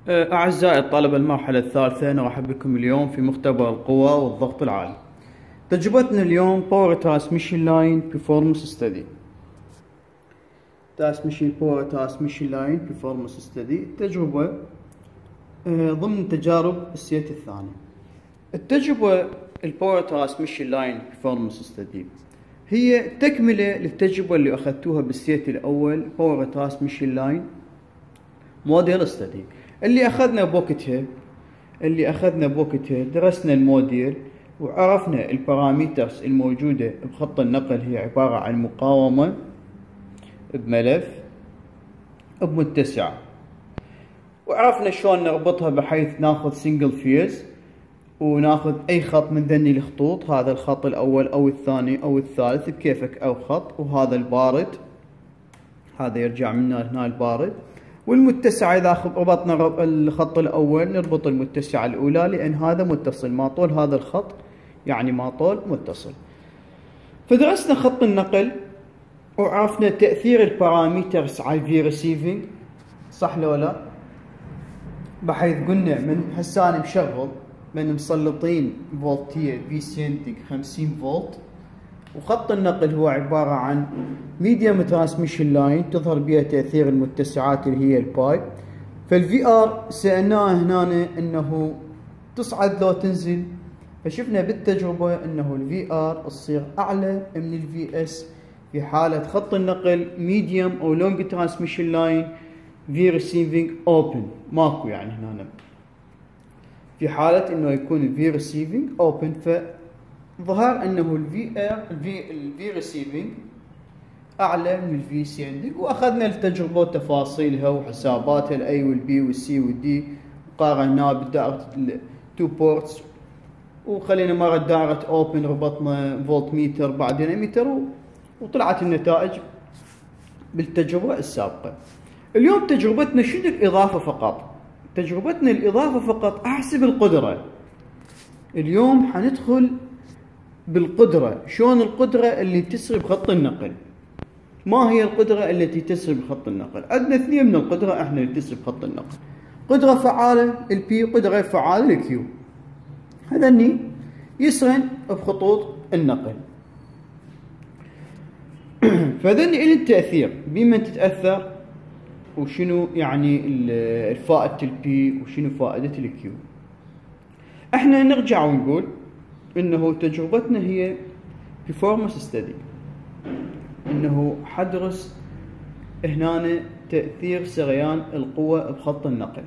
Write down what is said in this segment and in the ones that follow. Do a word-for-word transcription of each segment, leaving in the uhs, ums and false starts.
أعزائي الطلبة المرحلة الثالثة، نرحب بكم اليوم في مختبر القوى والضغط العالي. تجربتنا اليوم Power Transmission Line Performance Study. Transmission Power Transmission Line Performance Study تجربة ضمن تجارب السيت الثاني. التجربة الباور ترانسميشن لاين Performance Study هي تكملة للتجربة اللي أخذتوها بالسيت الأول باور ترانسميشن لاين موديل ستدي. اللي أخذنا بوقتها اللي أخذنا بوقتها درسنا الموديل وعرفنا البارامترز الموجودة بخط النقل. هي عبارة عن مقاومة بملف بمتسع، وعرفنا شلون نربطها بحيث ناخذ سنجل فيز وناخذ اي خط من ذني الخطوط، هذا الخط الاول او الثاني او الثالث بكيفك او خط، وهذا البارد هذا يرجع منا هنا البارد، والمتسعة اذا ربطنا الخط الاول نربط المتسعة الاولى لان هذا متصل ما طول هذا الخط، يعني ما طول متصل. فدرسنا خط النقل وعرفنا تأثير البارامترز على الفي ريسيفنج، صح لو لا؟ بحيث قلنا من هسه مشغل من مسلطين فولتية في سينتج خمسين فولت، وخط النقل هو عبارة عن ميديوم ترانسميشن لاين تظهر بها تأثير المتسعات اللي هي الباي. فالفي ار سألناه هنا انه تصعد لو تنزل، فشفنا بالتجربة انه الفي ار تصير اعلى من الفي اس في حالة خط النقل ميديوم او لونج ترانسميشن لاين في ريسيفنج اوبن، ماكو يعني هنا في حالة انه يكون الفي ريسيفنج اوبن، فظهر انه الفي ار الفي الفي ريسيفنج اعلى من الفي سيندنج. واخذنا التجربة وتفاصيلها وحساباتها الاي والبي والسي والدي، وقارناها بدائرة التو بورتس، وخلينا مرة دائرة اوبن ربطنا فولت ميتر بعد ديناميتر، وطلعت النتائج بالتجربة السابقة. اليوم تجربتنا شنو الإضافة فقط؟ تجربتنا الإضافة فقط أحسب القدرة. اليوم حندخل بالقدرة، شلون القدرة اللي تسري بخط النقل؟ ما هي القدرة التي تسري بخط النقل؟ عندنا اثنين من القدرة احنا اللي تسري بخط النقل، قدرة فعالة البي وقدرة غير فعالة الكيو. هذني يسرن بخطوط النقل. فذني إلى التأثير بمن تتأثر وشنو يعني الفائدة البي وشنو فائدة الكيو. احنا نرجع ونقول انه تجربتنا هي performance study، انه حدرس هنا تأثير سريان القوة بخط النقل.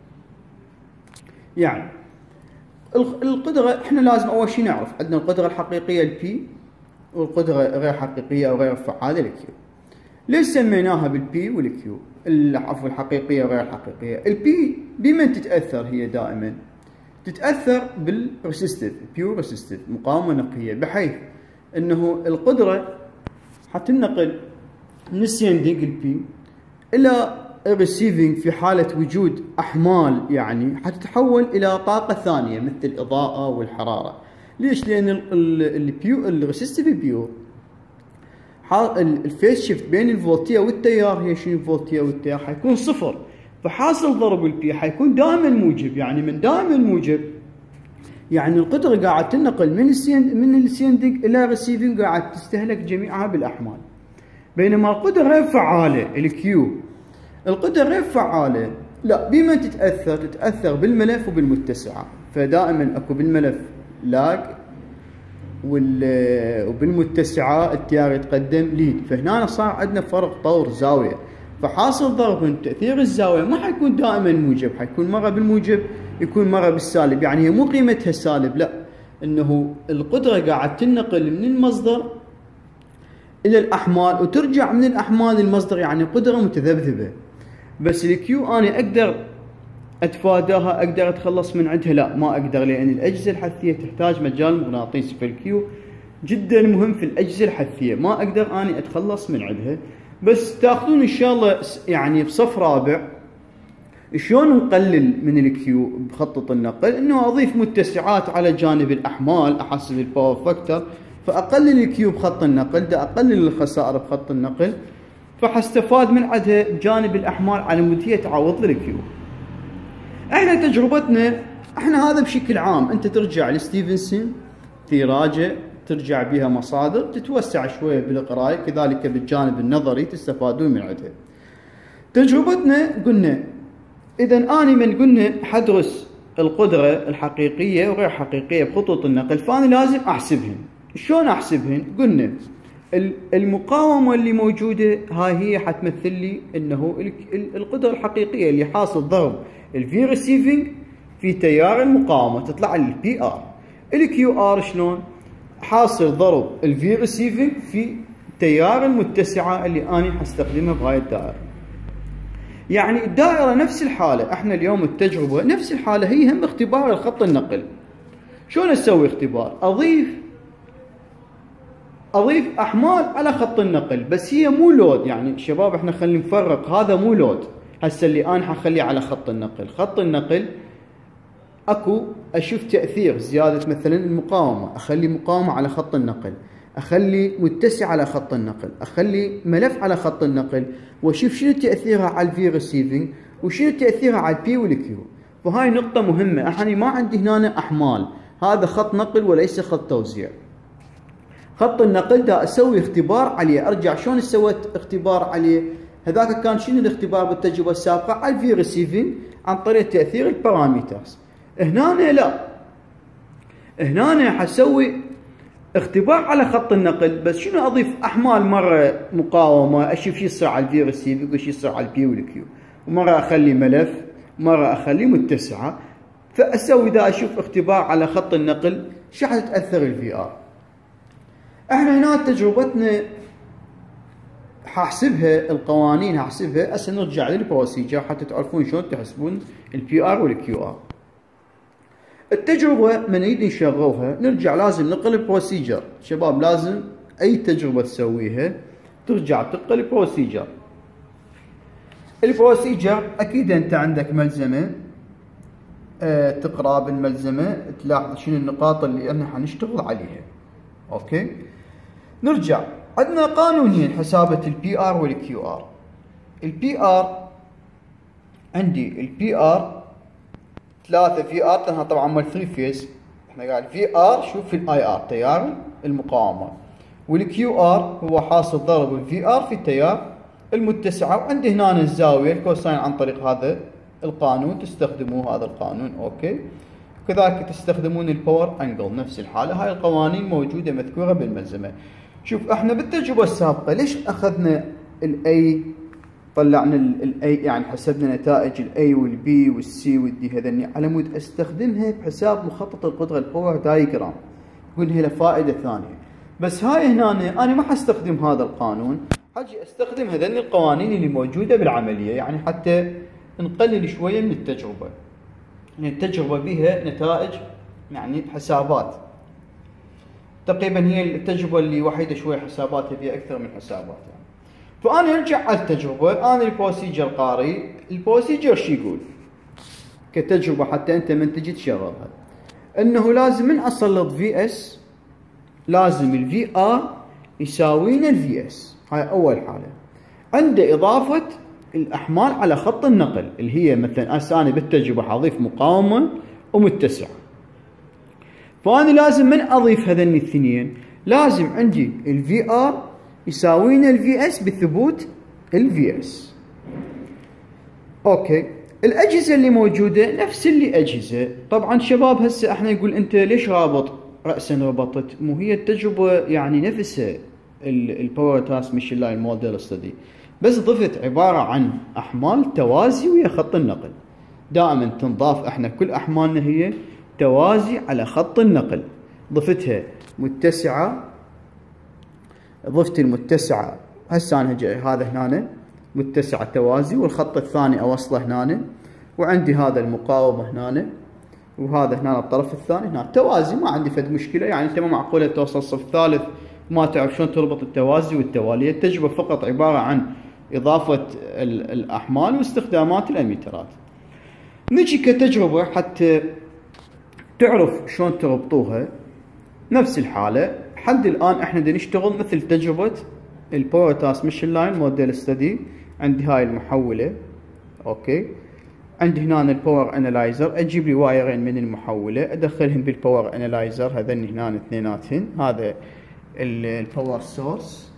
يعني القدرة احنا لازم اول شيء نعرف عندنا القدرة الحقيقية البي والقدرة غير حقيقية او غير فعالة الكيو. ليش سميناها بالبي والكيو؟ عفوا الحقيقية وغير الحقيقية. البي بمن تتأثر؟ هي دائما تتأثر بالريسيستيف، بيور ريسيستيف، مقاومة نقية، بحيث انه القدرة حتنقل من السيندنج البي الى الريسيفنج في حالة وجود احمال، يعني حتتحول الى طاقة ثانية مثل الاضاءة والحرارة. ليش؟ لان البيو الريسيستيف بيور الفيس شيفت بين الفولتية والتيار هي شنو؟ الفولتية والتيار حيكون صفر، فحاصل ضرب البي حيكون دائما موجب. يعني من دائما موجب يعني القدرة قاعد تنقل من السيند من السيندنج الى الريسيفنج قاعد تستهلك جميعها بالاحمال. بينما القدرة غير فعالة الكيو، القدرة غير فعالة لا بما تتأثر تتأثر بالملف وبالمتسعة، فدائما اكو بالملف لاج وبالمتسعة التيار يتقدم ليد، فهنا صار عندنا فرق طور زاوية، فحاصل ضرب من تأثير الزاوية ما حيكون دائما موجب، حيكون مرة بالموجب يكون مرة بالسالب. يعني هي مو قيمتها سالب، لا، انه القدرة قاعد تنقل من المصدر الى الاحمال وترجع من الاحمال للمصدر، يعني قدرة متذبذبة. بس الكيو انا اقدر اتفاداها، اقدر اتخلص من عندها؟ لا، ما اقدر، لان الاجهزه الحثيه تحتاج مجال مغناطيسي، فالكيو جدا مهم في الاجهزه الحثيه، ما اقدر اني اتخلص من عندها. بس تاخذون ان شاء الله يعني بصف رابع شلون نقلل من الكيو بخطة النقل، انه اضيف متسعات على جانب الاحمال، احسب الباور فاكتور، فاقلل الكيو بخط النقل، دا اقلل الخسائر بخط النقل، فحستفاد من عندها بجانب الاحمال على مود هي تعوض لي الكيو. احنا تجربتنا احنا هذا بشكل عام، انت ترجع لستيفنسون ثيراجة، ترجع بها مصادر، تتوسع شويه بالقرايه، كذلك بالجانب النظري تستفادون من عندها. تجربتنا قلنا اذا اني من قلنا حدرس القدره الحقيقيه وغير حقيقيه بخطوط النقل، فانا لازم احسبهن. شلون احسبهن؟ قلنا المقاومه اللي موجوده هاي هي حتمثل لي انه القدره الحقيقيه اللي حاصل ضرب الفي ريسيفنج في تيار المقاومه، تطلع لي البي ار. الكيو ار شلون؟ حاصل ضرب الفي ريسيفنج في تيار المتسعه اللي انا حستخدمها بهاي الدائره. يعني الدائره نفس الحاله، احنا اليوم التجربه نفس الحاله هي هم اختبار الخط النقل. شلون اسوي اختبار؟ اضيف اضيف احمال على خط النقل، بس هي مو لود. يعني شباب احنا خلينا نفرق، هذا مو لود. هسه اللي انا حخليه على خط النقل، خط النقل اكو اشوف تاثير زياده مثلا المقاومه، اخلي مقاومه على خط النقل، اخلي متسع على خط النقل، اخلي ملف على خط النقل، واشوف شنو تاثيرها على الفي ريسيفنج وشنو تاثيرها على البي والكيو. فهاي نقطه مهمه. احنا ما عندي هنا احمال، هذا خط نقل وليس خط توزيع. خط النقل دا اسوي اختبار عليه، ارجع شلون سويت اختبار عليه؟ هذاك كان شنو الاختبار بالتجربه السابقه؟ على الفي ريسيفنج عن طريق تاثير البارامترز. هنا لا، هنا حسوي اختبار على خط النقل، بس شنو اضيف احمال، مره مقاومه اشوف شو يصير على الفي ريسيفنج وش يصير على البي والكيو، ومره اخلي ملف، مره اخلي متسعه. فاسوي دا اشوف اختبار على خط النقل شو حتتاثر الفي ار. احنا هنا تجربتنا حاحسبها القوانين، حاحسبها هسه نرجع للبروسيجر حتى تعرفون شلون تحسبون البي ار والكيو ار. التجربه من نريد نشغلها نرجع لازم نقل البروسيجر. شباب لازم اي تجربه تسويها ترجع تقل البروسيجر. البروسيجر اكيد انت عندك ملزمه، اه تقرا بالملزمه تلاحظ شنو النقاط اللي احنا حنشتغل عليها. اوكي، نرجع عندنا قانونين حسابة البي ار والكيو ار. البي ار عندي البي ار ثلاثة في ار، طبعا مال ثري فيز. احنا قاعد في ار شوف في الاي ار تيار المقاومة، والكيو ار هو حاصل ضرب الفي ار في التيار المتسعة. وعندي هنا الزاوية الكوساين عن طريق هذا القانون، تستخدموه هذا القانون. اوكي، كذلك تستخدمون الباور انجل نفس الحالة. هاي القوانين موجودة مذكورة بالملزمة. شوف احنا بالتجربة السابقة ليش اخذنا الاي، طلعنا الاي يعني حسبنا نتائج الاي والبي والسي والدي هذني على مود استخدمها بحساب مخطط القدرة الباور دايجرام، قلنا له فائدة ثانية. بس هاي هنا انا ما حستخدم هذا القانون، حاجي استخدم هذني القوانين اللي موجودة بالعملية، يعني حتى نقلل شوية من التجربة. يعني التجربة بها نتائج يعني حسابات، تقريبا هي التجربة اللي وحيدة شوية حساباتها فيها أكثر من حسابات يعني. فأنا أرجع على التجربة، أنا البروسيجر قاري، البروسيجر شو يقول كتجربة حتى أنت من تجي تشغلها؟ أنه لازم من أسلط في اس لازم الفي ار يساوينا الفي اس. هاي أول حالة. عند إضافة الأحمال على خط النقل اللي هي مثلا هسه أنا بالتجربة حضيف مقاومة ومتسعة، فأنا لازم من أضيف هذين الاثنين لازم عندي الفي ار يساوينا الفي اس بثبوت الفي اس. اوكي، الأجهزة اللي موجودة نفس اللي أجهزة. طبعا شباب هسه احنا يقول أنت ليش رابط رأسا ربطت؟ مو هي التجربة يعني نفسها الباور ترانسميشن لاين موديل ستدي، بس ضفت عبارة عن أحمال توازي ويا خط النقل. دائما تنضاف احنا كل أحمالنا هي توازي على خط النقل. ضفتها متسعة، ضفت المتسعة هسه انا جاي هذا هنا متسعة توازي، والخط الثاني اوصله هنا، وعندي هذا المقاومة هنا، وهذا هنا الطرف الثاني هنا توازي. ما عندي فد مشكلة، يعني انت ما معقولة توصل صف ثالث ما تعرف شلون تربط التوازي والتوالية. التجربة فقط عبارة عن إضافة الأحمال واستخدامات الأميترات. نجي كتجربة حتى تعرف شلون تربطوها. نفس الحالة حد الآن احنا بدنا نشتغل مثل تجربة الباور ترانسميشن لاين موديل ستدي. عندي هاي المحولة، اوكي، عندي هنا الباور انالايزر، اجيب لي وايرين من المحولة ادخلهم بالباور انالايزر، هذين هنا اثنيناتهن. هذا الباور سورس،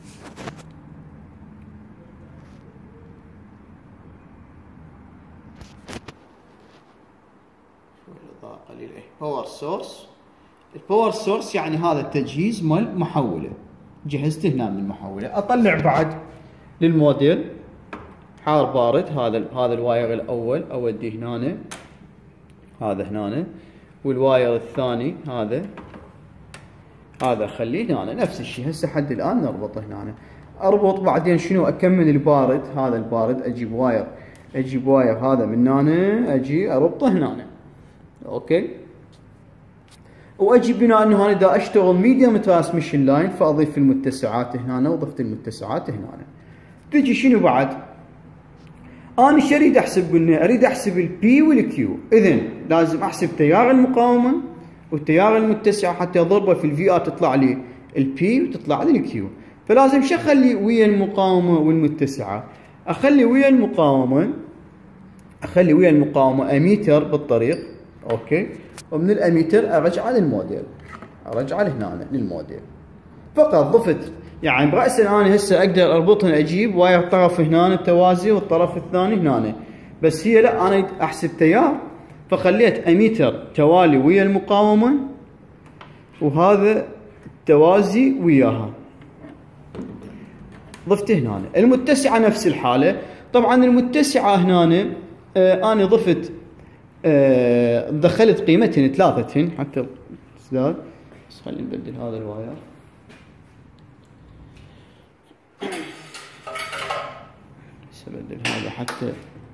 قليل ايه باور سورس. الباور سورس يعني هذا التجهيز مال محولة، جهزته هنا من المحولة. اطلع بعد للموديل حار بارد، هذا هذا الواير الاول اوديه هنا، هذا هنا، والواير الثاني هذا هذا اخليه هنا نفس الشيء. هسه حد الان نربطه هنا، اربط بعدين شنو اكمل البارد، هذا البارد اجيب واير اجيب واير هذا من هنا اجي اربطه هنا. اوكي، واجي بناء انه انا دا اشتغل ميديوم ترانسميشن لاين فاضيف المتسعات هنا، وضفت المتسعات هنا. تجي شنو بعد؟ انا ايش اريد احسب؟ قلنا اريد احسب البي والكيو، اذا لازم احسب تيار المقاومه والتيار المتسعه حتى اضربه في الفي ار تطلع لي البي وتطلع لي الكيو. فلازم شو اخلي ويا المقاومه والمتسعه؟ اخلي ويا المقاومه اخلي ويا المقاومه اميتر بالطريق، اوكي، ومن الاميتر ارجعه للموديل، ارجعه لهنا للموديل. فقط ضفت يعني برأسا انا هسه اقدر اربطهن، اجيب واير طرف هنا التوازي والطرف الثاني هنا، بس هي لا انا احسب تيار فخليت اميتر توالي ويا المقاومه وهذا التوازي وياها، ضفته هنا. المتسعه نفس الحاله، طبعا المتسعه هنا آه انا ضفت آه دخلت قيمتهن ثلاثتهن حتى تزداد، بس خلينا نبدل هذا الواير. سبدل هذا حتى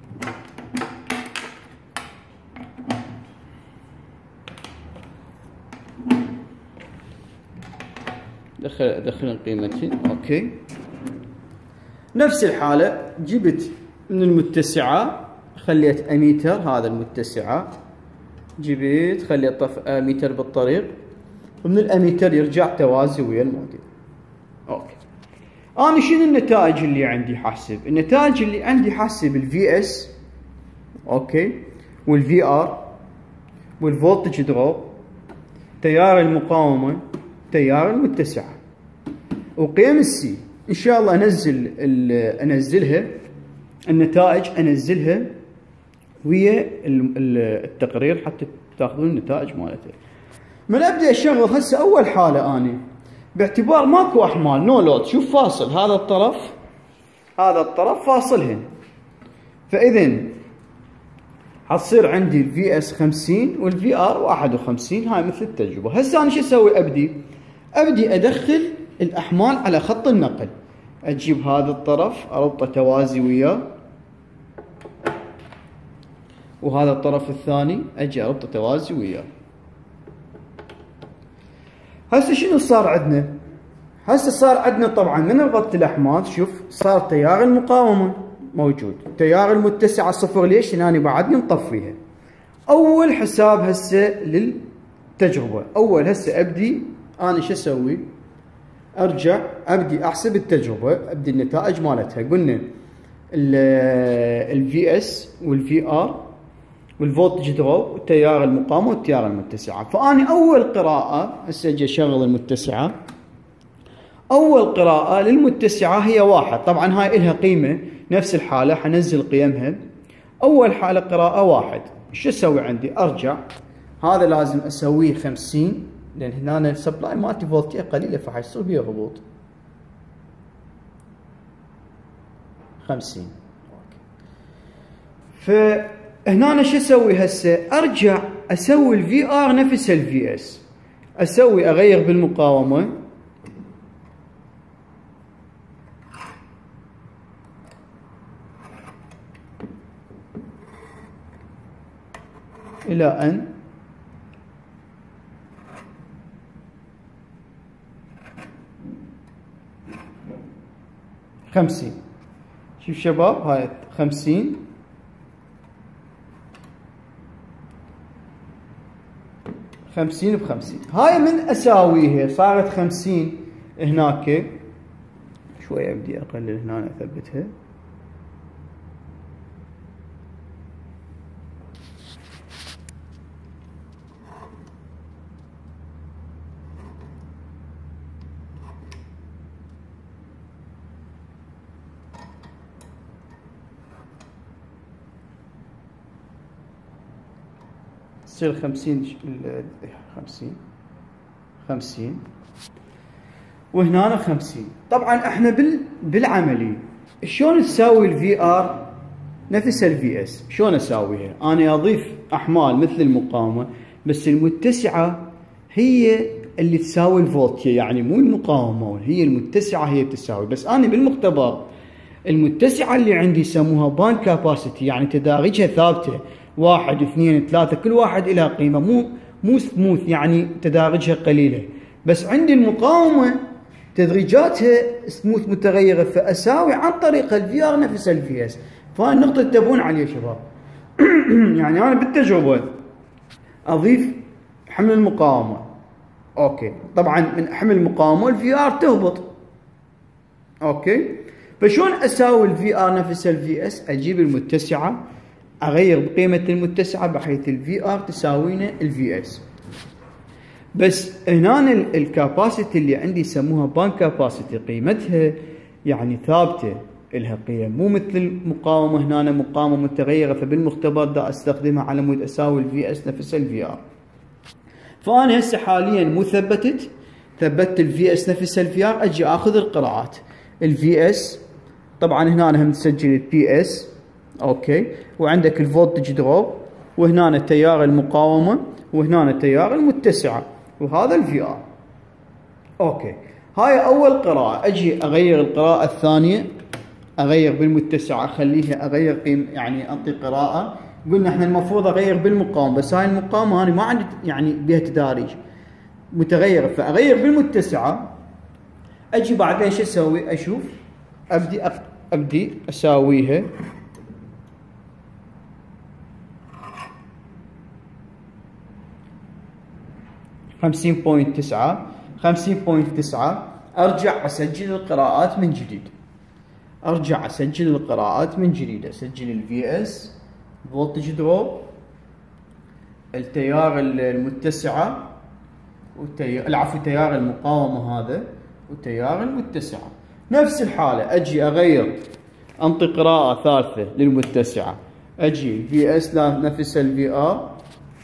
دخل ادخل قيمتين. اوكي، نفس الحاله جبت من المتسعه خليت اميتر، هذا المتسعه جبت خليت طف اميتر بالطريق، ومن الاميتر يرجع توازي ويا الموديل. اوكي، انا شنو النتائج اللي عندي حاسب؟ النتائج اللي عندي حاسب الفي اس، اوكي، والفي ار، والفولتج دروب، تيار المقاومه، تيار المتسعه، وقيم السي. ان شاء الله انزل انزلها النتائج انزلها ويا التقرير حتى تاخذون النتائج مالتها. من ابدا اشغل هسه اول حاله اني باعتبار ماكو احمال نو لود، شوف فاصل هذا الطرف هذا الطرف فاصلهن، فاذا حتصير عندي الفي اس خمسين والفي ار واحد وخمسين. هاي مثل التجربه. هسه انا شو اسوي؟ ابدي ابدي ادخل الاحمال على خط النقل، اجيب هذا الطرف اربطه توازي وياه، وهذا الطرف الثاني اجي اربطه توازي وياه. هسه شنو صار عندنا؟ هسه صار عندنا طبعا من ربطت الاحمال، شوف صار تيار المقاومه موجود، تيار المتسعه صفر. ليش؟ لاني بعدني مطفيها. اول حساب هسه للتجربه، اول هسه ابدي انا شو اسوي؟ ارجع ابدي احسب التجربه، ابدي النتائج مالتها. قلنا الفي اس والفي ار والفولتج دروب والتيار المقاومه والتيار المتسعه. فاني اول قراءه هسه اجي اشغل المتسعه، اول قراءه للمتسعه هي واحد. طبعا هاي الها قيمه نفس الحاله حنزل قيمها. اول حاله قراءه واحد، شو اسوي عندي؟ ارجع هذا لازم اسويه خمسين، لان هنا السبلاي مالتي فولتيه قليله فحيصير بيه هبوط. خمسين. فهنا أنا شو اسوي هسه؟ ارجع اسوي الفي ار نفس الفي اس، اسوي اغير بالمقاومه الى ان خمسين. شوف شباب هاي خمسين، خمسين بخمسين. هاي من اساويها صارت خمسين هناك. شوية ابدي اقلل هنا اثبتها. تصير خمسين خمسين خمسين وهنا خمسين. طبعا احنا بال بالعملي شلون تساوي الفي ار نفس الفي اس؟ شلون اساويها؟ انا اضيف احمال مثل المقاومه بس المتسعه هي اللي تساوي الفولتيه، يعني مو المقاومه، هي المتسعه هي بتساوي. بس انا بالمختبر المتسعه اللي عندي يسموها باند كاباسيتي، يعني تدارجها ثابته، واحد اثنين ثلاثه، كل واحد الى قيمه، مو مو سموث يعني تدارجها قليله. بس عندي المقاومه تدريجاتها سموث متغيره، فاساوي عن طريق الفي ار نفس الفي اس. فهاي النقطه تتبعون عليها شباب. يعني انا بالتجربه اضيف حمل المقاومه، اوكي، طبعا من حمل المقاومه الفي ار تهبط، اوكي. فشلون اساوي الفي ار نفس الفي اس؟ اجيب المتسعه اغير بقيمه المتسعه بحيث الفي ار تساوينا الفي اس. بس هنا الكاباسيتي اللي عندي يسموها بان كاباسيتي، قيمتها يعني ثابته، لها قيم، مو مثل المقاومه. هنا مقاومه متغيره، فبالمختبر دا استخدمها على مود اساوي الفي اس نفس الفي ار. فانا هسه حاليا مو ثبتت، ثبتت الفي اس نفس الفي ار، اجي اخذ القراءات. الفي اس طبعا هنا هم تسجل البي اس، اوكي، وعندك الفولتج دروب، وهنا تيار المقاومه، وهنا تيار المتسعه، وهذا الفي ار، اوكي. هاي اول قراءه. اجي اغير القراءه الثانيه، اغير بالمتسعه، اخليها اغير قيم، يعني انطي قراءه. قلنا احنا المفروض اغير بالمقاومه، بس هاي المقاومه انا ما عندي يعني بها تداريج متغيره، فاغير بالمتسعه. اجي بعدين شو اسوي؟ اشوف ابدي ابدي اساويها خمسين بوينت تسعة خمسين بوينت تسعة. ارجع اسجل القراءات من جديد، ارجع اسجل القراءات من جديد، اسجل الفي اس، فولتج دروب، التيار المتسعه، والتيار العفو تيار المقاومه هذا، وتيار المتسعه. نفس الحاله اجي اغير، انطي قراءه ثالثه للمتسعه، اجي في اس نفس الفي ار،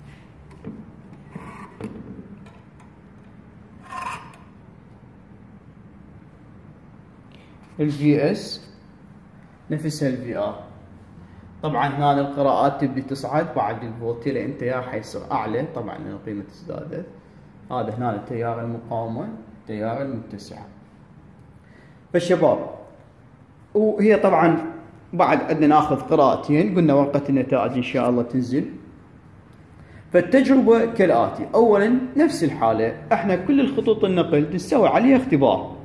الفي اس نفس الفي ار. طبعا هنا القراءات تبدي تصعد بعد الفولتي لان تيار حيصير اعلى، طبعا لان القيمه ازدادت. هذا هنا تيار المقاومه، تيار المتسعه. فالشباب، وهي طبعا بعد عندنا ناخذ قراءتين، قلنا ورقه النتائج ان شاء الله تنزل. فالتجربه كالاتي: اولا نفس الحاله، احنا كل الخطوط النقل نسوي عليها اختبار.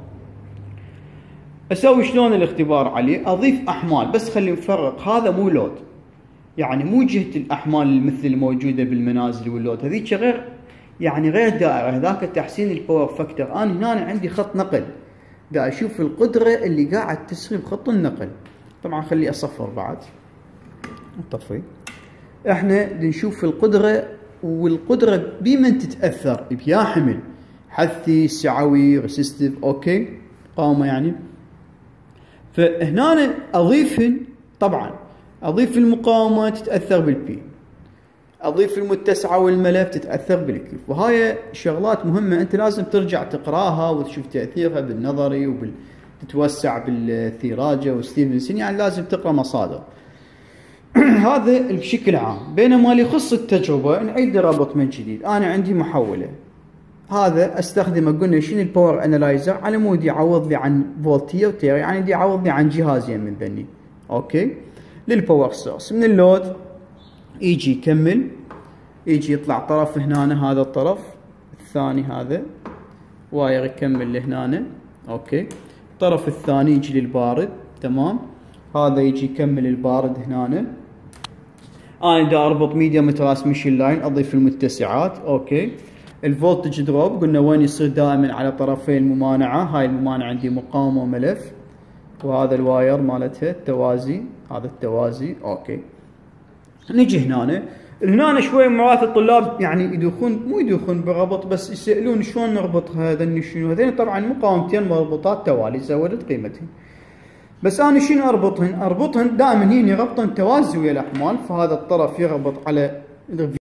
اسوي شلون الاختبار عليه؟ اضيف احمال، بس خلي نفرق، هذا مو لود، يعني مو جهه الاحمال مثل الموجوده بالمنازل واللود، هذيك غير، يعني غير دائره، هذاك تحسين الباور فاكتور. انا هنا عندي خط نقل، دا اشوف القدره اللي قاعد تسري بخط النقل. طبعا خلي اصفر بعد، نطفي. احنا نشوف القدره، والقدره بمن تتاثر؟ بيا حمل حثي، سعوي، ريسيستيف، اوكي، قاومه يعني. فهنا اضيفهن، طبعا اضيف المقاومه تتاثر بالبي، اضيف المتسعه والملف تتاثر بالكيو. وهاي شغلات مهمه انت لازم ترجع تقراها وتشوف تاثيرها بالنظري، وتتوسع بالثيراجه وستيفنسون، يعني لازم تقرا مصادر. هذا بشكل عام. بينما اللي يخص التجربه نعيد ربط من جديد. انا عندي محوله، هذا استخدمه، قلنا شنو الباور انالايزر، على مود يعوض لي عن فولتيه وتيار، يعني دي يعوض لي عن جهازين من ذني، اوكي. للباور سورس من اللود يجي يكمل، يجي يطلع طرف هنا، هذا الطرف الثاني، هذا واير يكمل لهنا، اوكي. الطرف الثاني يجي للبارد، تمام. هذا يجي يكمل البارد هنا. انا دا اربط ميديوم ترانسميشن لاين، اضيف المتسعات، اوكي. الفولتج دروب قلنا وين يصير؟ دائما على طرفي الممانعه. هاي الممانعه عندي مقاومه وملف، وهذا الواير مالتها التوازي، هذا التوازي، اوكي. نجي هنا، هنا شوي مرات الطلاب يعني يدوخون، مو يدوخون بربط، بس يسالون شلون نربطها، هذني شنو؟ هذين طبعا مقاومتين مربوطات توالي، زودت قيمتهن. بس انا شنو اربطهن؟ اربطهن دائما هني ربطا توازي ويا الاحمال، فهذا الطرف يربط على